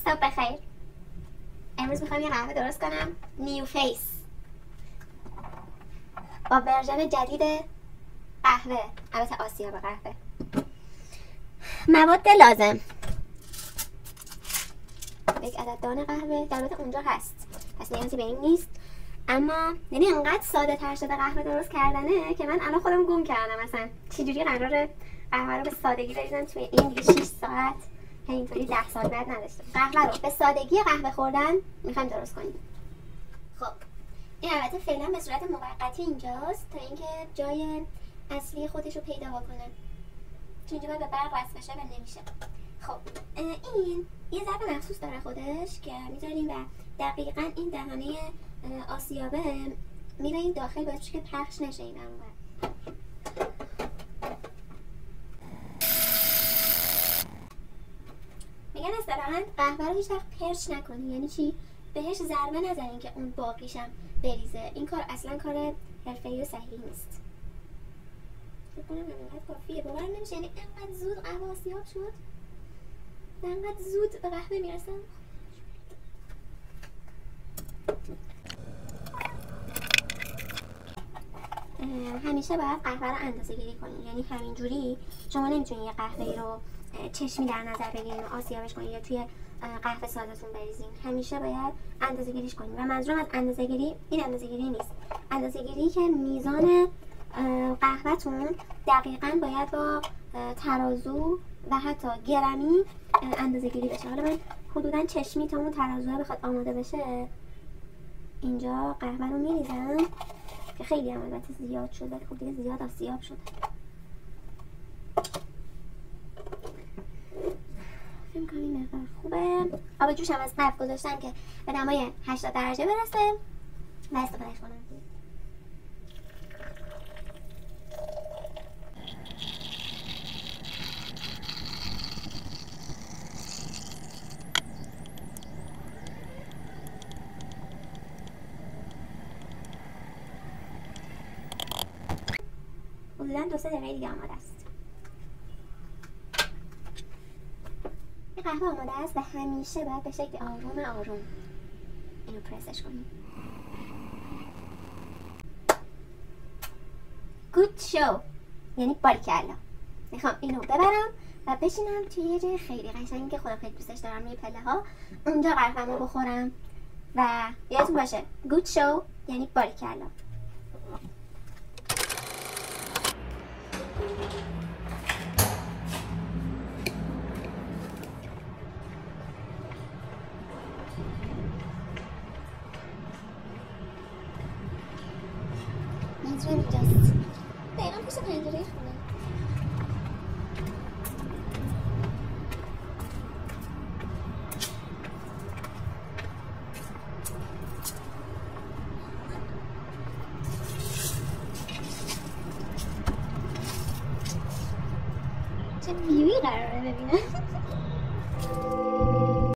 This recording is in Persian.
صبح بخیر. امروز میخوام یه قهوه درست کنم نیو فیس با ورژن جدید قهوه، البته آسیاب قهوه. مواد لازم: یک عدد دانه قهوه، در البته اونجا هست پس نیازی به این نیست، اما یعنی انقدر ساده تر شده قهوه درست کردنه که من الان خودم گم کردم اصلا چجوری قراره قهوه رو به سادگی بریزم توی این دیگه 6 ساعت اینطوری 10 سال بعد نداشتم. قهوه رو به سادگی قهوه خوردن میخوایم درست کنیم. خب این البته فعلا به صورت موقتی اینجاست تا اینکه جای اصلی خودش رو پیدا بکنه، چون اینجا باید به برق وصل بشه و نمیشه. خب این یه ضرب مخصوص داره خودش که میذاریم و دقیقاً این دهانه آسیابه میره این داخل باید که پخش نشه این اونور. میگن اصطلاحاً قهوه رو هیچ وقت پرچ نکنی. یعنی چی؟ بهش ضربه نزنین که اون باقیشم بریزه. این کار اصلا کار حرفه‌ای و صحیحی نیست. فکر کنم همینقدر کافیه. باور نمیشه یعنی اینقدر زود قهوه آسیاب شد، اینقدر زود به قهوه میرسم. همیشه باید قهوه رو اندازه گیری کنید. یعنی همینجوری شما نمیتونید یه قهوه رو چشمی در نظر بگیرین و آسیابش کنید یا توی قهوه ساده‌تون بریزین. همیشه باید اندازه گیریش کنید و منظورم از اندازه گیری این اندازه گیری نیست. اندازه گیری که میزان قهوه‌تون دقیقاً باید با ترازو و حتی گرمی اندازه گیری بشه. حالا من حدوداً چشمی تا اون ترازوها بخواد آماده بشه اینجا قهوه رو میریزم که خیلی هم البته زیاد شده. خب دیگه زیاد آسیاب شده. فکر کنم این مقدار خوبه. آب جوش هم از قبل گذاشتم که به دمای 80 درجه برسه و استفادهش کنم. حدوداً 2-3 دقیقه دیگه آماده است. این قهوه آماده است و همیشه باید به شکل آروم آروم اینو پرسش کنیم. گود شو یعنی باریکلا. میخوام اینو ببرم و بشینم توی یه جای خیلی قشنگی که خودم خیلی دوستش دارم، روی پله ها، اونجا قهوه‌مو بخورم و یادتون باشه گود شو یعنی باریکلا. منظورم اینجاست، دقیقا پشت پنجره خونه. چه ویوی قراره ببینم.